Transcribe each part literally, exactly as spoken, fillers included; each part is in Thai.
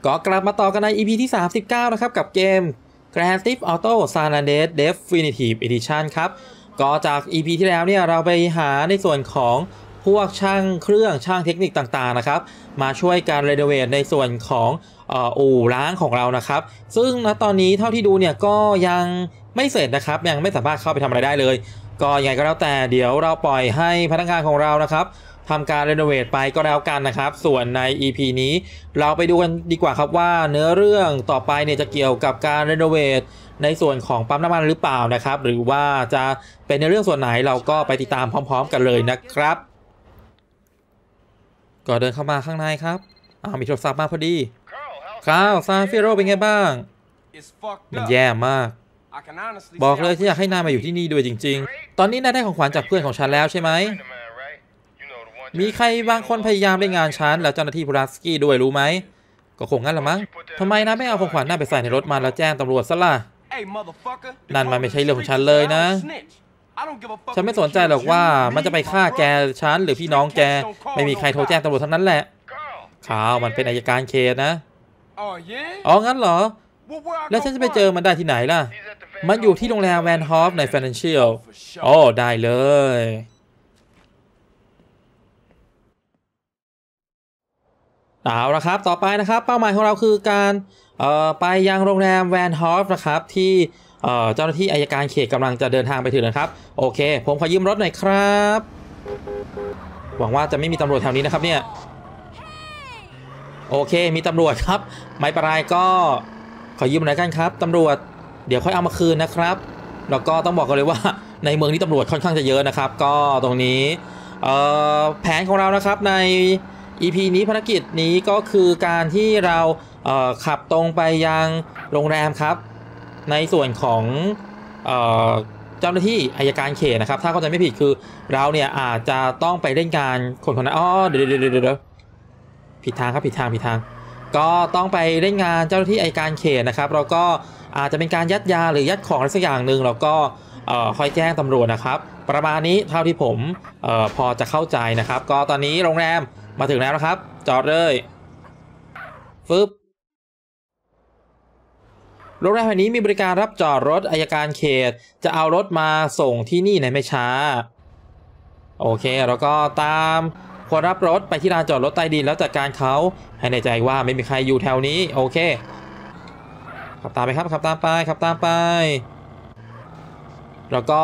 ก็กลับมาต่อกันใน อี พี ที่สามสิบเก้านะครับกับเกม Grand Theft Auto San Andreas Definitive Edition ครับก็จาก อี พี ที่แล้วเนี่ยเราไปหาในส่วนของพวกช่างเครื่องช่างเทคนิคต่างๆนะครับมาช่วยการรีโนเวทในส่วนของอู่ล้างของเรานะครับซึ่งณตอนนี้เท่าที่ดูเนี่ยก็ยังไม่เสร็จนะครับยังไม่สามารถเข้าไปทำอะไรได้เลยก็ยังไงก็แล้วแต่เดี๋ยวเราปล่อยให้พนักงานของเรานะครับทำการรีโนเวทไปก็แล้วกันนะครับส่วนใน อี พี นี้เราไปดูกันดีกว่าครับว่าเนื้อเรื่องต่อไปเนี่ยจะเกี่ยวกับการรีโนเวทในส่วนของปั๊มน้ำมันหรือเปล่านะครับหรือว่าจะเป็นในเรื่องส่วนไหนเราก็ไปติดตามพร้อมๆกันเลยนะครับก็เดินเข้ามาข้างในครับอ้าวมีโทรศัพท์มาพอดีข้าวซานฟิโร่เป็นไงบ้างมันแย่มากบอกเลยที่อยากให้นายมาอยู่ที่นี่ด้วยจริงๆตอนนี้นายได้ของขวัญจากเพื่อนของฉันแล้วใช่ไหมมีใครบางคนพยายามเล่นงานฉันแล้วเจ้าหน้าที่พลาสกี้ด้วยรู้ไหมก็คงงั้นละมั้งทำไมนะไม่เอาของขวัญน่าไปใส่ในรถมาแล้วแจ้งตำรวจซะล่ะนั่นมันไม่ใช่เรื่องของฉันเลยนะฉันไม่สนใจหรอกว่ามันจะไปฆ่าแกฉันหรือพี่น้องแกไม่มีใครโทรแจ้งตำรวจทั้งนั้นแหละข่าวมันเป็นอัยการเขตนะอ๋องั้นเหรอแล้วฉันจะไปเจอมันได้ที่ไหนล่ะมันอยู่ที่โรงแรมแวนฮอฟใน Financial โอ้ได้เลยเอาละครับต่อไปนะครับเป้าหมายของเราคือการเอ่อไปยังโรงแรมแวนฮอฟนะครับที่เอ่อเจ้าหน้าที่อัยการเขตกำลังจะเดินทางไปถึงนะครับโอเคผมขอยืมรถหน่อยครับหวังว่าจะไม่มีตำรวจแถวนี้นะครับเนี่ยโอเคมีตำรวจครับไม่เป็นไรก็ขอยืมหน่อยกันครับตำรวจเดี๋ยวค่อยเอามาคืนนะครับแล้วก็ต้องบอกกันเลยว่าในเมืองนี้ตำรวจค่อนข้างจะเยอะนะครับก็ตรงนี้เอ่อแผนของเรานะครับใน อี พี นี้ภารกิจนี้ก็คือการที่เราเอ่อขับตรงไปยังโรงแรมครับในส่วนของเอ่อเจ้าหน้าที่อัยการเขตนะครับถ้าเข้าใจไม่ผิดคือเราเนี่ยอาจจะต้องไปเล่นงานคนคนนั้นอ๋อเดี๋ยวเดี๋ยวเดี๋ยวผิดทางครับผิดทางผิดทางก็ต้องไปเล่นงานเจ้าหน้าที่อัยการเขตนะครับเราก็อาจจะเป็นการยัดยาหรือยัดของอะไรสักอย่างหนึ่งเราก็เอ่อค่อยแจ้งตำรวจนะครับประมาณนี้เท่าที่ผมเอ่อพอจะเข้าใจนะครับก็ตอนนี้โรงแรมมาถึงแล้วนะครับจอดเลยฟึบโรงแรมแห่งนี้มีบริการรับจอดรถอัยการเขตจะเอารถมาส่งที่นี่ในไม่ช้าโอเคแล้วก็ตามคนรับรถไปที่ลานจอดรถใต้ดินแล้วจัดการเขาให้แน่ใจว่าไม่มีใครอยู่แถวนี้โอเคขับตามไปครับขับตามไปขับตามไปแล้วก็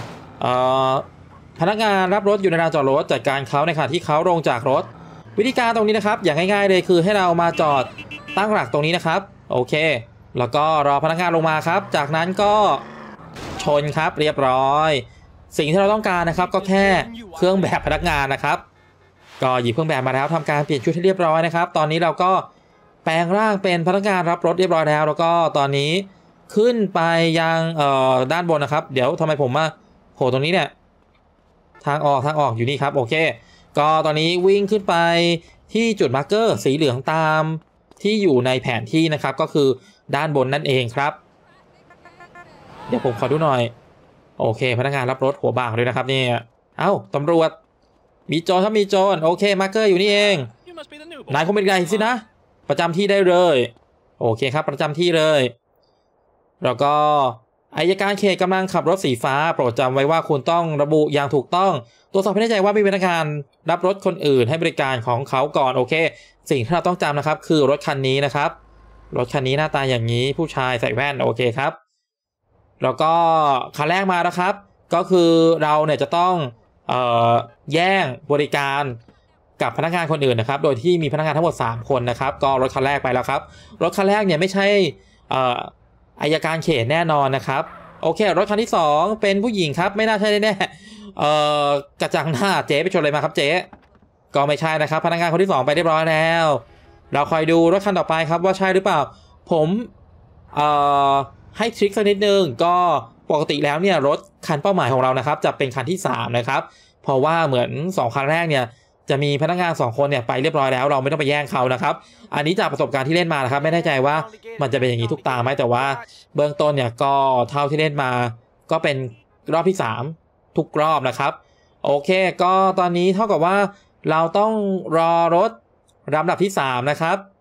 พนักงานรับรถอยู่ในลานจอดรถจัดการเขาในขณะที่เขาลงจากรถวิธีการตรงนี้นะครับอย่างง่ายๆเลยคือให้เรามาจอดตั้งหลักตรงนี้นะครับโอเคแล้วก็รอพนักงานลงมาครับจากนั้นก็ชนครับเรียบร้อยสิ่งที่เราต้องการนะครับก็แค่เครื่องแบบพนักงานนะครับก็หยิบเครื่องแบบมาแล้วทำการเปลี่ยนชุดให้เรียบร้อยนะครับตอนนี้เราก็แปลงร่างเป็นพนักงานรับรถเรียบร้อยแล้วแล้วก็ตอนนี้ขึ้นไปยังเอ่อด้านบนนะครับเดี๋ยวทำไมผมมาโผล่ตรงนี้เนี่ยทางออกทางออกอยู่นี่ครับโอเคก็ตอนนี้วิ่งขึ้นไปที่จุดมาร์กเกอร์สีเหลืองตามที่อยู่ในแผนที่นะครับก็คือด้านบนนั่นเองครับเดี๋ยวผมขอดูหน่อยโอเคพนักงานรับรถหัวบากเลยนะครับเนี่ยเอ้าตำรวจมีโจรถ้ามีโจรโอเคมาร์กเกอร์อยู่นี่เองนายคงเป็นไงสินะประจำที่ได้เลยโอเคครับประจำที่เลยแล้วก็อัยการเขตกำลังขับรถสีฟ้าโปรดจำไว้ว่าคุณต้องระบุอย่างถูกต้องตรวจสอบให้แน่ใจว่ามีพนักงานรับรถคนอื่นให้บริการของเขาก่อนโอเคสิ่งที่เราต้องจำนะครับคือรถคันนี้นะครับรถคันนี้หน้าตาอย่างนี้ผู้ชายใส่แว่นโอเคครับแล้วก็คันแรกมาแล้วครับก็คือเราเนี่ยจะต้องเอ่อแย่งบริการกับพนักงานคนอื่นนะครับโดยที่มีพนักงานทั้งหมดสามคนนะครับก็รถคันแรกไปแล้วครับรถคันแรกเนี่ยไม่ใช่เอ่ออัยการเขตแน่นอนนะครับโอเครถคันที่สองเป็นผู้หญิงครับไม่น่าใช่แน่เอ่อกระจังหน้าเจ๊ไปชนเลยมาครับเจ๊ก็ไม่ใช่นะครับพนักงานคนที่สองไปเรียบร้อยแล้วเราคอยดูรถคันต่อไปครับว่าใช่หรือเปล่าผมเอ่อให้ทริคสักนิดนึงก็ปกติแล้วเนี่ยรถคันเป้าหมายของเรานะครับจะเป็นคันที่สามนะครับเพราะว่าเหมือนสองคันแรกเนี่ยจะมีพนักงานสองคนเนี่ยไปเรียบร้อยแล้วเราไม่ต้องไปแย่งเขานะครับอันนี้จากประสบการณ์ที่เล่นมานะครับไม่แน่ใจว่ามันจะเป็นอย่างนี้ทุกตาไหมแต่ว่าเบื้องต้นเนี่ยก็เท่าที่เล่นมาก็เป็นรอบที่สามทุกรอบนะครับโอเคก็ตอนนี้เท่ากับว่าเราต้องรอรถลำดับที่สามนะครับ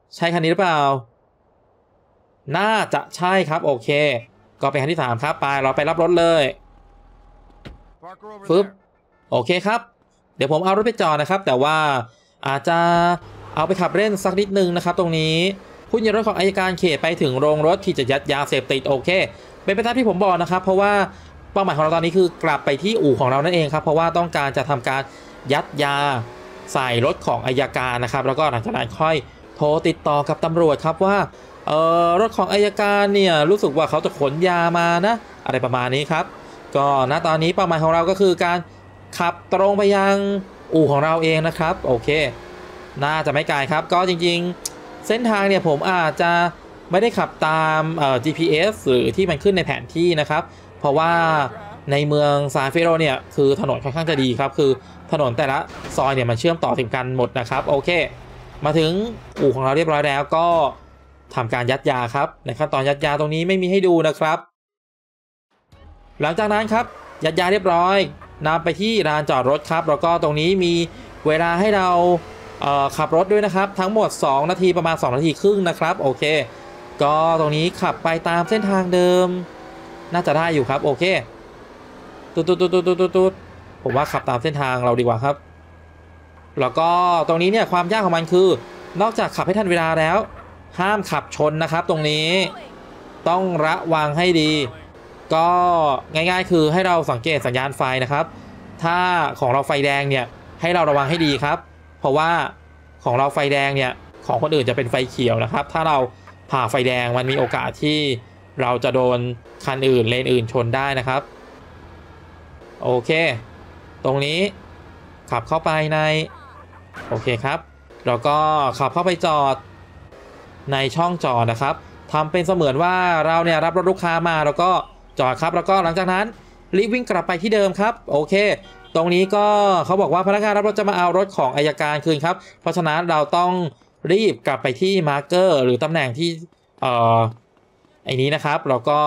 ใช่คันนี้หรือเปล่าน่าจะใช่ครับโอเคก็เป็นคันที่สามครับไปเราไปรับรถเลยฟึบโอเคครับเดี๋ยวผมเอารถไปจอดนะครับแต่ว่าอาจจะเอาไปขับเล่นสักนิดนึงนะครับตรงนี้คุณยึดรถของอัยการเขตไปถึงโรงรถที่จะยัดยาเสพติดโอเคเป็นไปตามที่ผมบอกนะครับเพราะว่าเป้าหมายของเราตอนนี้คือกลับไปที่อู่ของเรานั่นเองครับเพราะว่าต้องการจะทำการยัดยาใส่รถของอัยการนะครับแล้วก็หลังจากนั้นค่อยโทรติดต่อกับตำรวจครับว่าเออรถของอัยการเนี่ยรู้สึกว่าเขาจะขนยามานะอะไรประมาณนี้ครับก็ณตอนนี้เป้าหมายของเราก็คือการขับตรงไปยังอู่ของเราเองนะครับโอเคน่าจะไม่ไกลครับก็จริงๆเส้นทางเนี่ยผมอาจจะไม่ได้ขับตามเอ่อ จี พี เอส หรือที่มันขึ้นในแผนที่นะครับเพราะว่าในเมืองซานเฟโรเนี่ยคือถนนค่อนข้างจะดีครับคือถนนแต่ละซอยเนี่ยมันเชื่อมต่อถึงกันหมดนะครับโอเคมาถึงอู่ของเราเรียบร้อยแล้วก็ทำการยัดยาครับในขั้นตอนยัดยาตรงนี้ไม่มีให้ดูนะครับหลังจากนั้นครับยัดยาเรียบร้อยนำไปที่ลานจอดรถครับแล้วก็ตรงนี้มีเวลาให้เราเอ่อขับรถด้วยนะครับทั้งหมดสองนาทีประมาณสองนาทีครึ่งนะครับโอเคก็ตรงนี้ขับไปตามเส้นทางเดิมน่าจะได้อยู่ครับโอเคตุ๊ดตุ๊ดตุ๊ดตุ๊ดตุ๊ดตุ๊ดผมว่าขับตามเส้นทางเราดีกว่าครับแล้วก็ตรงนี้เนี่ยความยากของมันคือนอกจากขับให้ทันเวลาแล้วห้ามขับชนนะครับตรงนี้ต้องระวังให้ดีก็ง่ายๆคือให้เราสังเกตสัญญาณไฟนะครับถ้าของเราไฟแดงเนี่ยให้เราระวังให้ดีครับเพราะว่าของเราไฟแดงเนี่ยของคนอื่นจะเป็นไฟเขียวนะครับถ้าเราผ่าไฟแดงมันมีโอกาสที่เราจะโดนคันอื่นเลนอื่นชนได้นะครับโอเคตรงนี้ขับเข้าไปในโอเคครับแล้วก็ขับเข้าไปจอดในช่องจอดนะครับทำเป็นเสมือนว่าเราเนี่ยรับรถลูกค้ามาแล้วก็จอดครับแล้วก็หลังจากนั้นรีบวิ่งกลับไปที่เดิมครับโอเคตรงนี้ก็เขาบอกว่าพนักงานรับรถจะมาเอารถของอัยการคืนครับเพราะฉะนั้นเราต้องรีบกลับไปที่มาร์เกอร์หรือตำแหน่งที่เอ่อไอ้นี้นะครับแล้วก็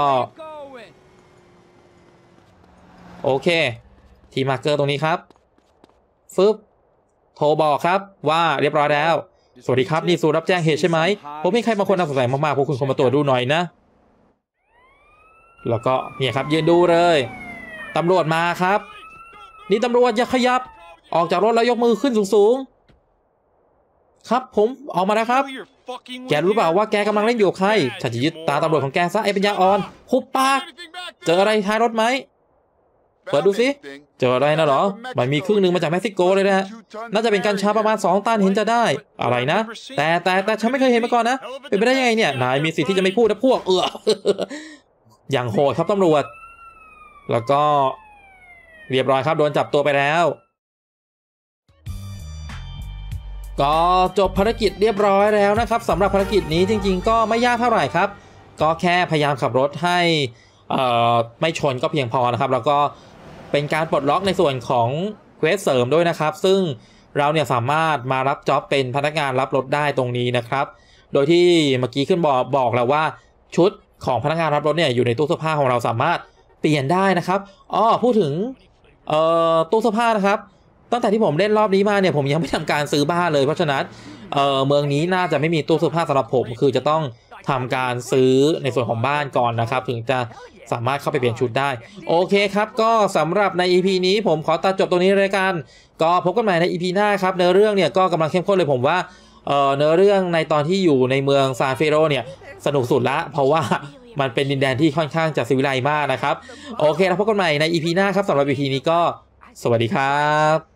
โอเคที่มาร์เกอร์ตรงนี้ครับฟึบโทรบอกครับว่าเรียบร้อยแล้วสวัสดีครับนี่ศูนย์รับแจ้งเหตุใช่ไหมผมมีใครบางคนน่าสงสัยมากๆพวกคุณคงมาตรวจดูหน่อยนะแล้วก็เนี่ยครับยืนดูเลยตำรวจมาครับนี่ตำรวจอย่าขยับออกจากรถแล้วยกมือขึ้นสูงๆครับผมออกมาแล้วครับแกรู้เปล่าว่าแกกำลังเล่นอยู่กับใครฉันจะยึดตาตำรวจของแกซะไอ้ปัญญาอ่อนหุบปากเจออะไรท้ายรถไหมเปิดดูสิเจออะไรนะเหรอมันมีครึ่งหนึ่งมาจากเม็กซิโกเลยนะน่าจะเป็นกัญชาประมาณสองตันเห็นจะได้อะไรนะแต่แต่แต่ฉันไม่เคยเห็นมาก่อนนะเป็นไปได้ยังไงเนี่ยนายมีสิทธิ์ที่จะไม่พูดนะพวกเอออย่างโหดครับตำรวจแล้วก็เรียบร้อยครับโดนจับตัวไปแล้วก็จบภารกิจเรียบร้อยแล้วนะครับสำหรับภารกิจนี้จริงๆก็ไม่ยากเท่าไหร่ครับก็แค่พยายามขับรถให้เอ่อไม่ชนก็เพียงพอนะครับแล้วก็เป็นการปลดล็อกในส่วนของเควสเสริมด้วยนะครับซึ่งเราเนี่ยสามารถมารับจ็อบเป็นพนักงานรับรถได้ตรงนี้นะครับโดยที่เมื่อกี้ขึ้นบอกบอกแล้วว่าชุดของพนักงานรับรถเนี่ยอยู่ในตู้เสื้อผ้าของเราสามารถเปลี่ยนได้นะครับอ้อพูดถึงเอ่อตู้เสื้อผ้านะครับตั้งแต่ที่ผมเล่นรอบนี้มาเนี่ยผมยังไม่ทำการซื้อบ้านเลยเพราะฉะนั้นเอ่อเมืองนี้น่าจะไม่มีตู้เสื้อผ้าสำหรับผมคือจะต้องทำการซื้อในส่วนของบ้านก่อนนะครับถึงจะสามารถเข้าไปเปลี่ยนชุดได้โอเคครับก็สำหรับใน อี พี นี้ผมขอตัดจบตรงนี้เลยกันก็พบกันใหม่ใน อี พี หน้าครับเนื้อเรื่องเนี่ยก็กำลังเข้มข้นเลยผมว่าเอ่อเนื้อเรื่องในตอนที่อยู่ในเมืองซานเฟโรเนี่ยสนุกสุดละเพราะว่ามันเป็นดินแดนที่ค่อนข้างจะสิวิไลซ์มากนะครับโอเคแล้วพบกันใหม่ใน อี พี หน้าครับสำหรับ อี พี นี้ก็สวัสดีครับ